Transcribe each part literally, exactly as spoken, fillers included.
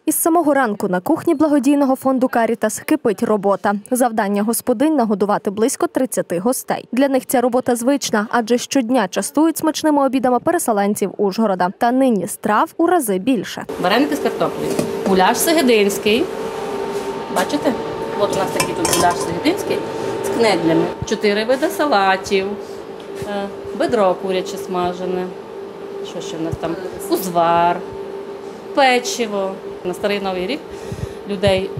Із самого ранку на кухні благодійного фонду «Карітас» кипить робота. Завдання господинь – нагодувати близько тридцяти гостей. Для них ця робота звична, адже щодня частують смачними обідами переселенців Ужгорода. Та нині страв у рази більше. Вареники з картоплею, гуляш сегединський. Бачите? От у нас такий тут гуляш сегединський з кнедлями. Чотири види салатів, бедро куряче смажене. Що ще в нас там? Узвар, печиво. На Старий Новий рік людей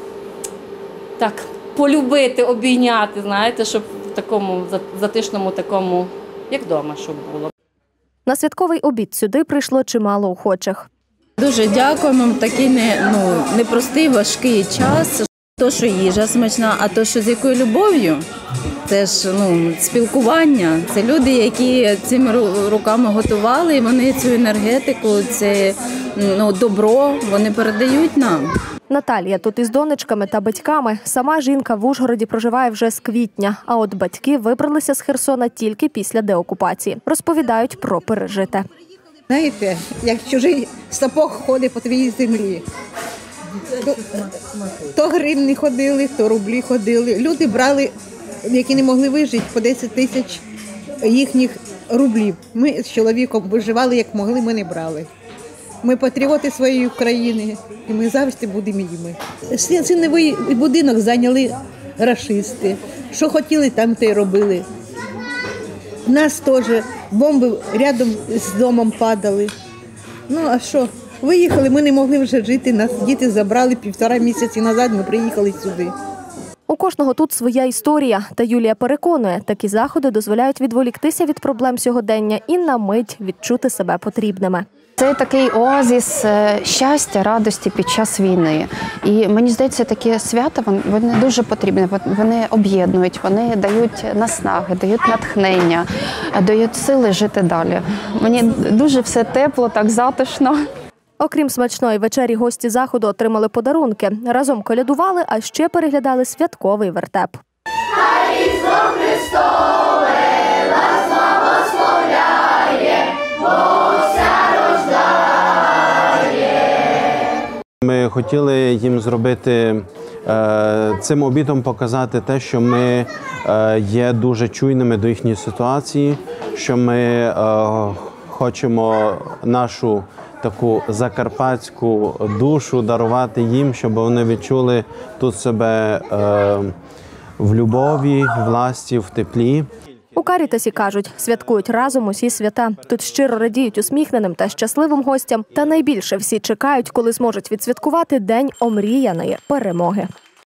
так полюбити, обійняти, знаєте, щоб в такому затишному такому, як вдома, щоб було. На святковий обід сюди прийшло чимало охочих. Дуже дякуємо. Такий не, ну, непростий, важкий час. То, що їжа смачна, а то, що з якою любов'ю, це ж ну, спілкування. Це люди, які цими руками готували, і вони цю енергетику, це ну, добро, вони передають нам. Наталія тут із донечками та батьками. Сама жінка в Ужгороді проживає вже з квітня, а от батьки вибралися з Херсона тільки після деокупації. Розповідають про пережите. Знаєте, як чужий сапог ходить по твоїй землі. То, то гривні ходили, то рублі ходили. Люди брали, які не могли вижити, по десять тисяч їхніх рублів. Ми з чоловіком виживали, як могли, ми не брали. Ми патріоти своєї України, і ми завжди будемо їми. Синовий будинок зайняли рашисти. Що хотіли, там те й робили. У нас теж бомби рядом з домом падали. Ну, а що? Виїхали, ми не могли вже жити, нас діти забрали півтора місяці назад, ми приїхали сюди. У кожного тут своя історія. Та Юлія переконує, такі заходи дозволяють відволіктися від проблем сьогодення і на мить відчути себе потрібними. Це такий оазис щастя, радості під час війни. І мені здається, такі свята, вони дуже потрібні, вони об'єднують, вони дають наснаги, дають натхнення, дають сили жити далі. Мені дуже все тепло, так затишно. Окрім смачної вечері, гості заходу отримали подарунки. Разом колядували, а ще переглядали святковий вертеп. Хай Різдво Христове вас благословляє, Богся рождає. Ми хотіли їм зробити, цим обідом показати те, що ми є дуже чуйними до їхньої ситуації, що ми хочемо нашу таку закарпатську душу дарувати їм, щоб вони відчули тут себе е, в любові, в ласті, в теплі. У «Карітасі» кажуть, святкують разом усі свята. Тут щиро радіють усміхненим та щасливим гостям. Та найбільше всі чекають, коли зможуть відсвяткувати день омріяної перемоги.